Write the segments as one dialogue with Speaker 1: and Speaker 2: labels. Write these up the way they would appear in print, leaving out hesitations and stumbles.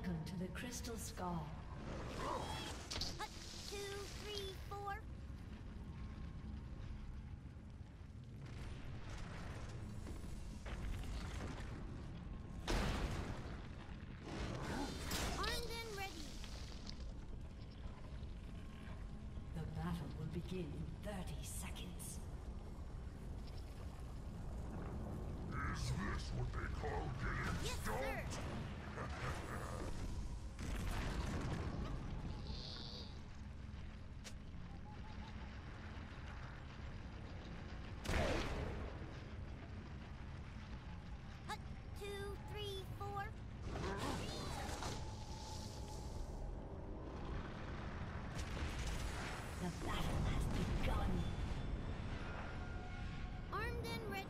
Speaker 1: Welcome to the Crystal Skull.
Speaker 2: 2, 3, 4. Armed and ready.
Speaker 1: The battle will begin in 30 seconds.
Speaker 3: Is this what they call getting
Speaker 2: Yes,
Speaker 3: stumped?
Speaker 2: sir. Hut, 2, 3, 4.
Speaker 1: The battle has begun.
Speaker 2: Armed and ready.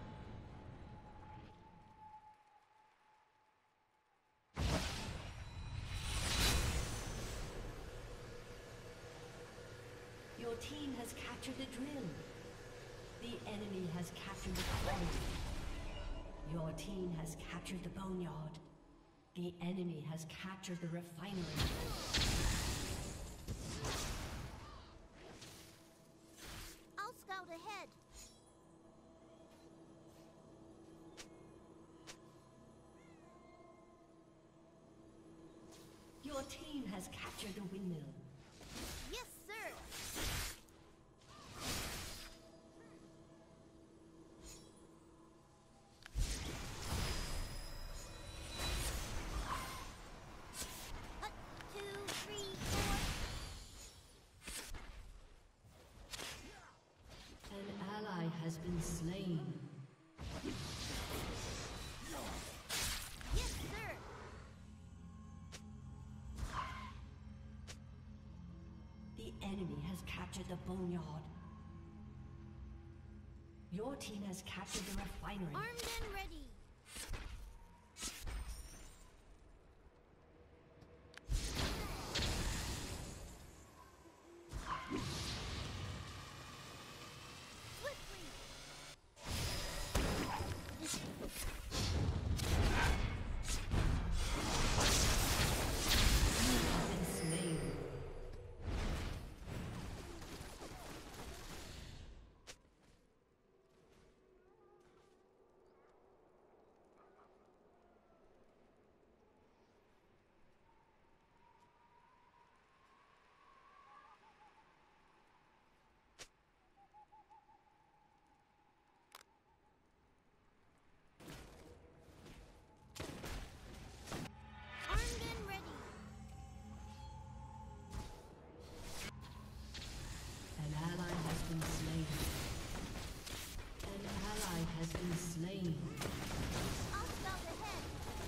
Speaker 1: Your team has captured the drill. The enemy has captured the quarry. Your team has captured the boneyard. The enemy has captured the refinery.
Speaker 2: I'll scout ahead.
Speaker 1: Your team has captured the windmill.
Speaker 2: Yes, sir. Hut, 2, 3, 4.
Speaker 1: An ally has been slain.
Speaker 2: Yes, sir.
Speaker 1: The enemy has captured the boneyard. Your team has captured the refinery.
Speaker 2: Armed and ready. Swiftly.
Speaker 1: Been slain.
Speaker 2: Armed and ready.
Speaker 1: An ally has been slain. An ally has been slain.
Speaker 2: I'll scout ahead.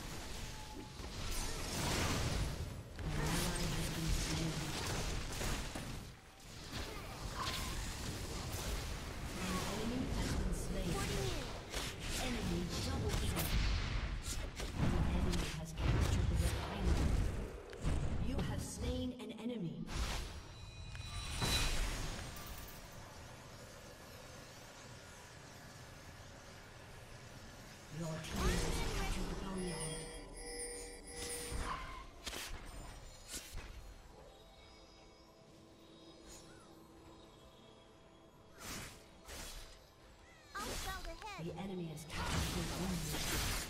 Speaker 1: An ally has been slain. An enemy has been slain.
Speaker 2: Porting in.
Speaker 1: Enemy double kill. The enemy has captured the refinery. You have slain an enemy. Your team has captured the boneyard.
Speaker 2: I'll scout ahead.
Speaker 1: The enemy has captured the boneyard.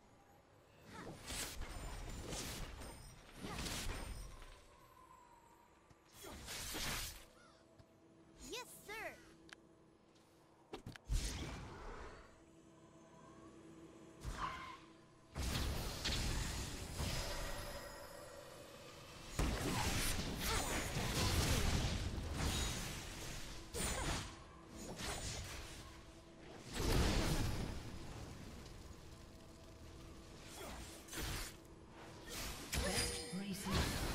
Speaker 2: Yes, sir.
Speaker 1: Best racing.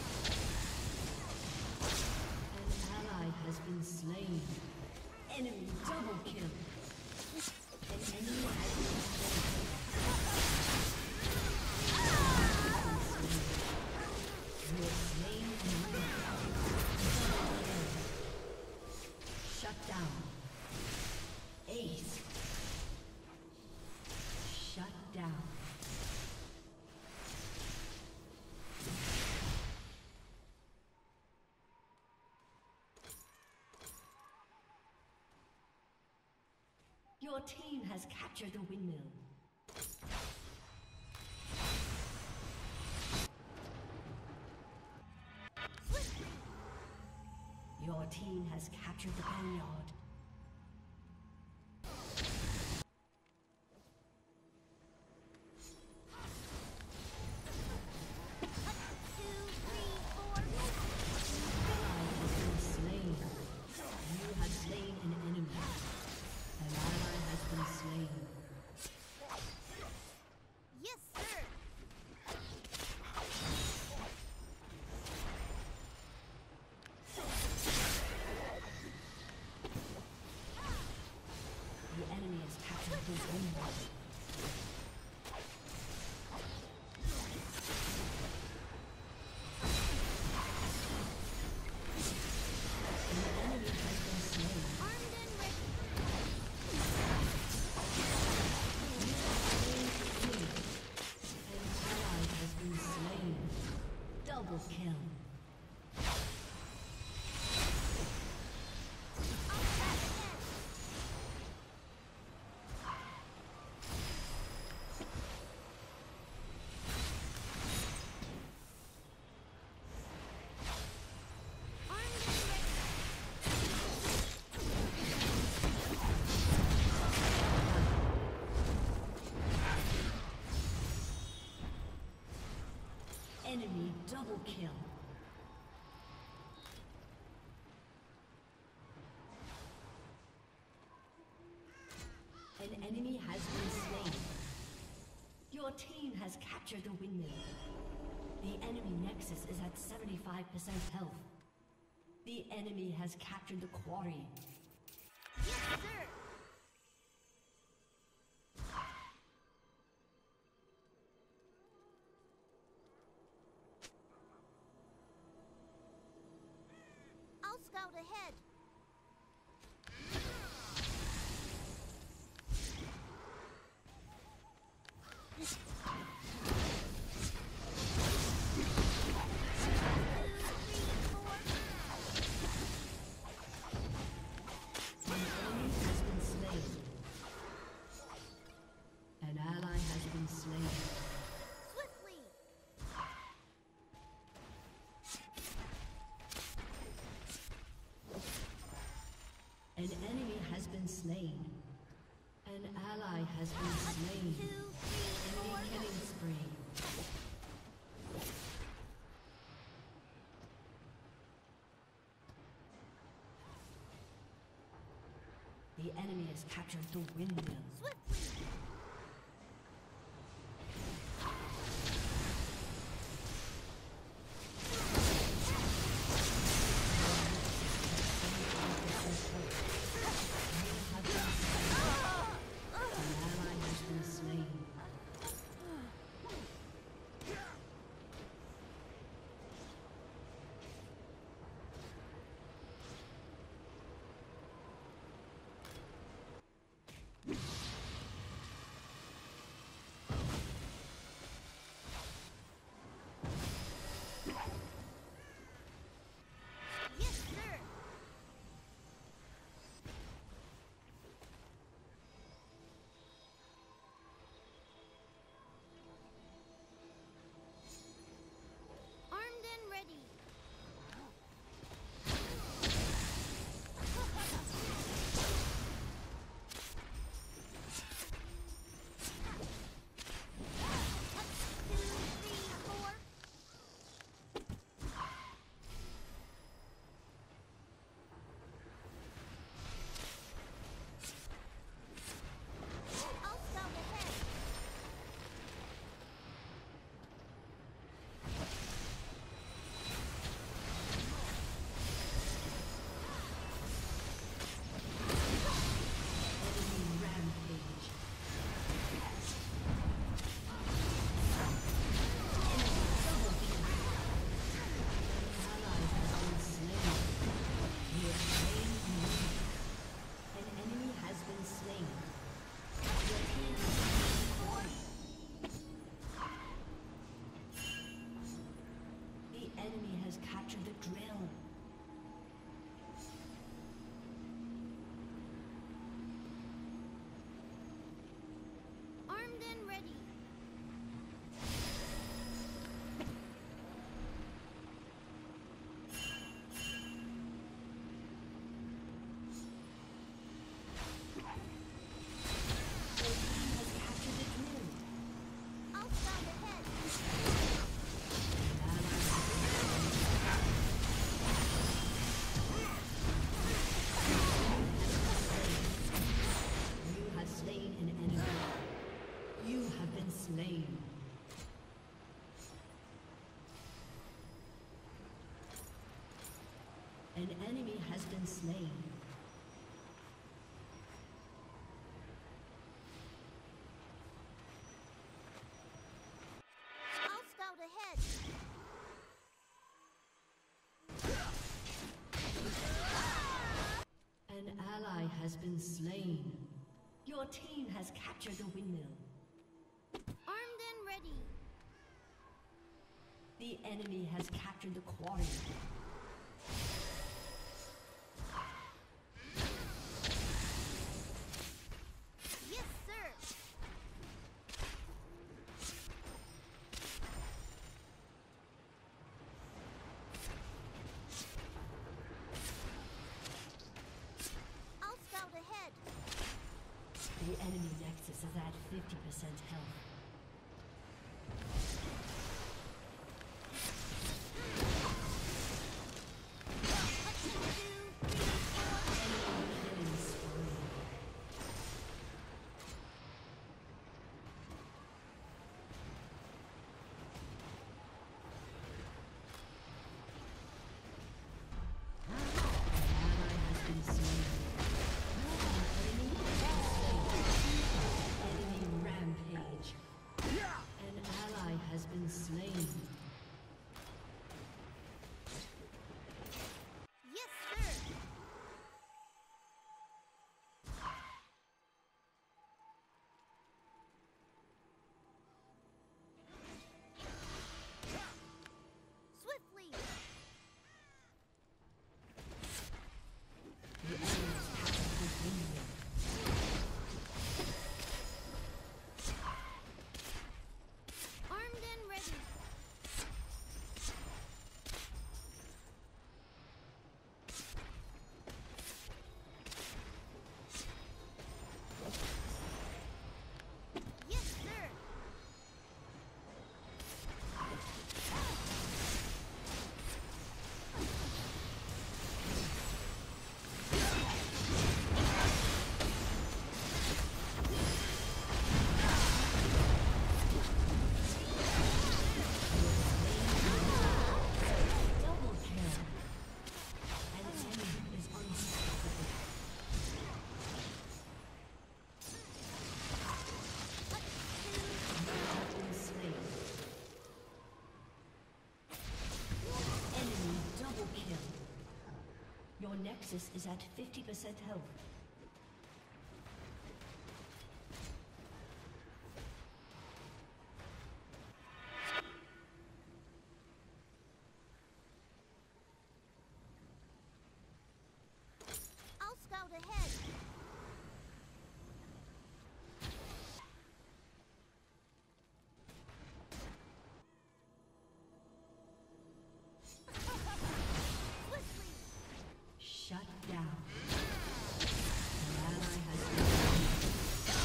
Speaker 1: An ally has been slain. Enemy double kill. An enemy has been slain. You have slain an enemy. Shut down. Ace. Shut down. Your team has captured the windmill. Your team has captured the boneyard. Kill. Enemy double kill. An enemy has been slain. Your team has captured the windmill. The enemy nexus is at 75% health. The enemy has captured the quarry.
Speaker 2: Yes, sir. I'll scout ahead.
Speaker 1: An enemy has been slain. An ally has been slain. Enemy killing spree. The enemy has captured the windmill.
Speaker 2: Swiftly.
Speaker 1: has been slain. Your team has captured the windmill.
Speaker 2: Armed and ready.
Speaker 1: The enemy has captured the quarry.
Speaker 2: Yes, sir. I'll scout ahead.
Speaker 1: The enemy nexus is at 50% health. Your nexus is at 50% health.
Speaker 2: I'll scout ahead.
Speaker 1: Shut down. An ally has been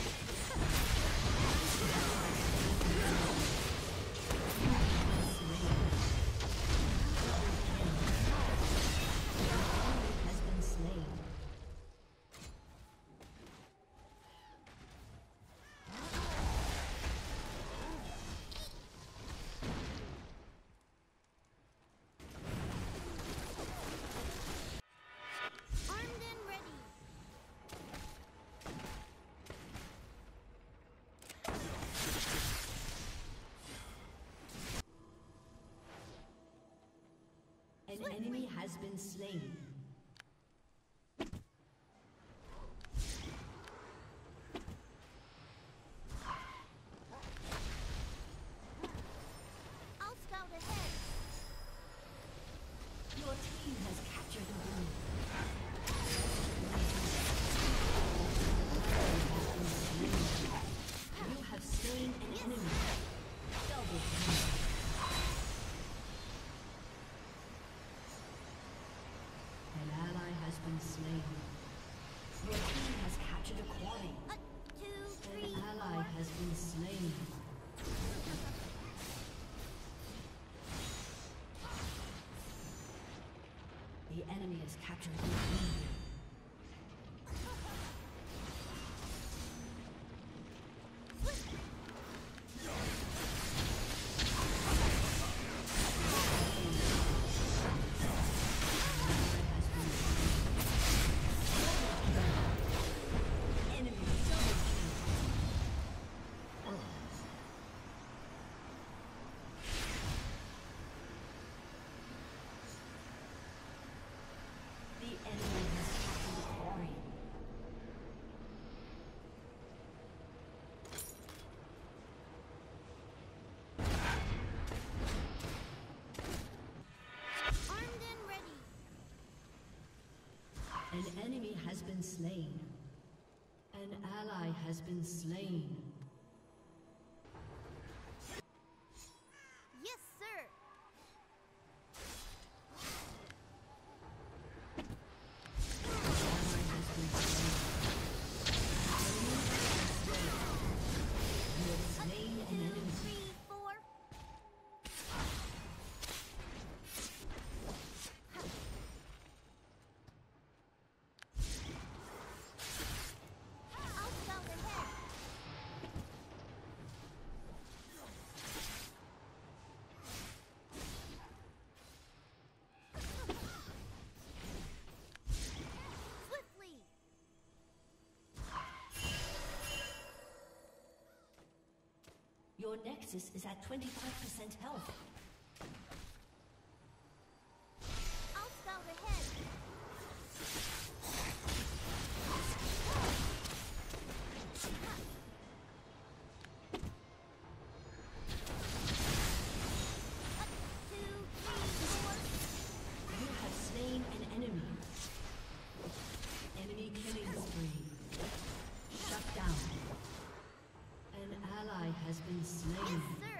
Speaker 1: slain.
Speaker 2: Armed and ready.
Speaker 1: An enemy has been slain.
Speaker 2: I'll scout ahead.
Speaker 1: Your team has captured the win. You have slain an enemy. Double kill. An ally has been slain. Your team has captured a quarry.
Speaker 2: 2, 3,
Speaker 1: An ally
Speaker 2: 4.
Speaker 1: has been slain. The enemy has captured the win. The enemy has An enemy has been slain. An ally has been slain.
Speaker 2: Yes, sir.
Speaker 1: Your Nexus is at 25% health.
Speaker 2: I'll scout ahead.
Speaker 1: You have slain an enemy. Enemy killing spree. Shut down. An ally has been slain.
Speaker 2: Yes, sir.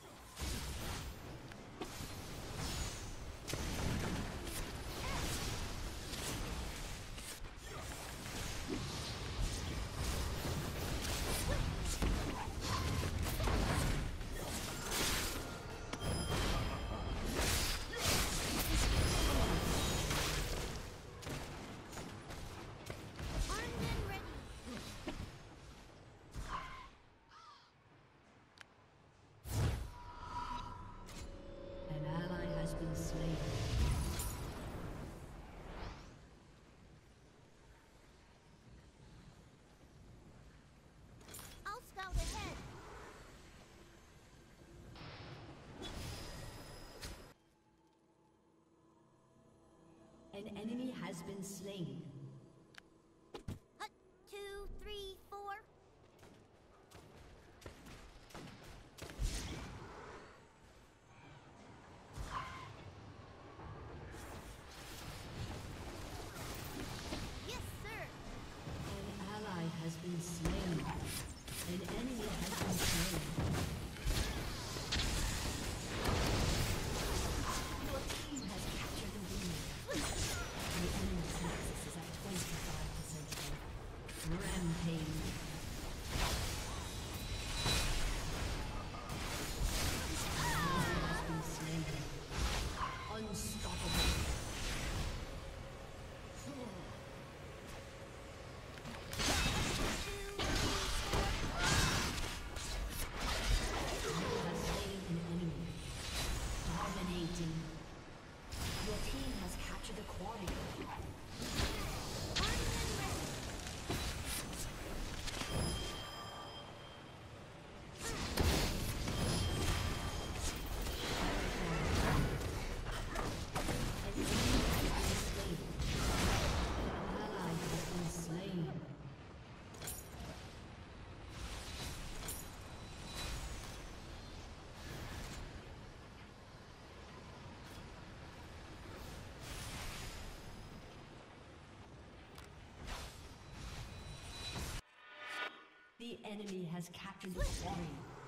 Speaker 1: An enemy has been slain.
Speaker 2: 2, 3, 4. Yes, sir.
Speaker 1: An ally has been slain. An enemy has been slain. Your team has captured the lead. The enemy's nexus is at 25% health. Rampage. An ally has been slain. Unstoppable. The enemy has captured the quarry.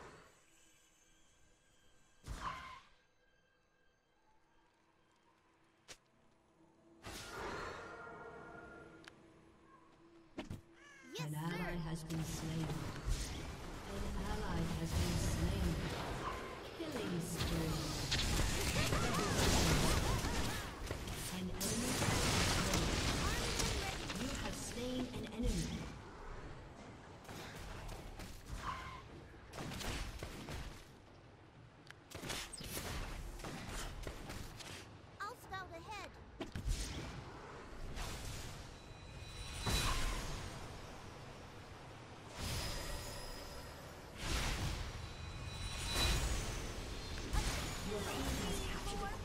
Speaker 2: Yes,
Speaker 1: An
Speaker 2: sir.
Speaker 1: ally has been slain. An ally has been slain. Killing spree. An enemy has been slain. You have slain an enemy.
Speaker 2: I'll scout ahead.
Speaker 1: Your team has captured the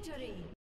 Speaker 1: Victory!